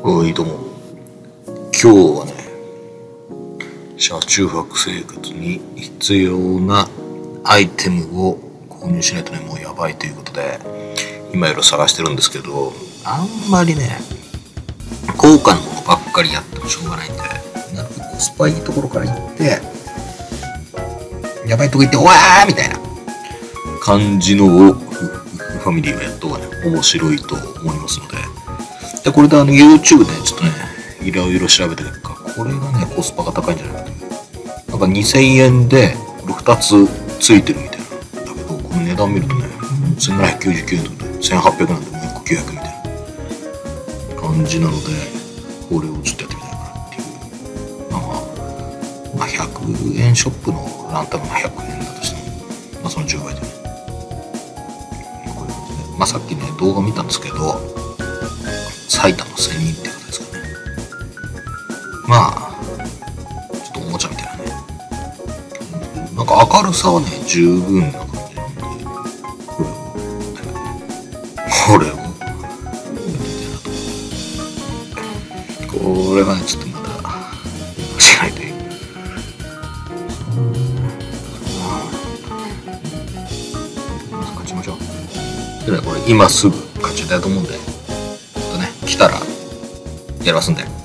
いいと思う。今日はね、車中泊生活に必要なアイテムを購入しないとね、もうやばいということで、今いろいろ探してるんですけど、あんまりね、高価なものばっかりやってもしょうがないんで、なるべくコスパいいところから行って、やばいとこ行って、おわーみたいな感じのをファミリーがやった方がね、面白いと思いますので、でこれでYouTube でちょっとね、いろいろ調べてるか、これがね、コスパが高いんじゃないかという。なんか2000円で、これ2つついてるみたいな。だけど、この値段見るとね、1799円とかで1800なんでもう1個900みたいな感じなので、これをちょっとやってみたいかなっていう。まあ100円ショップのランタンが100円だとしても、その10倍でね。こういう感じで。さっきね、動画見たんですけど、埼玉1000人っていう方ですからね。ちょっとおもちゃみたいなね。なんか明るさはね、十分な感じなんで、これをやってみたいなと。これはね、ちょっとまだ間違いという。勝ちましょう。でね、これ今すぐ勝ちたいと思うんで、ちょっとね、来たらやりますんで。